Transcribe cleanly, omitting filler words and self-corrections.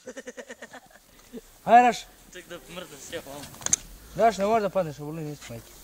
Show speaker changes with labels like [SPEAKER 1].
[SPEAKER 1] Hajde, Raš.
[SPEAKER 2] Ček da mrzne sve ovo.
[SPEAKER 1] Raš, ne možda padneš u volinu isto, majke.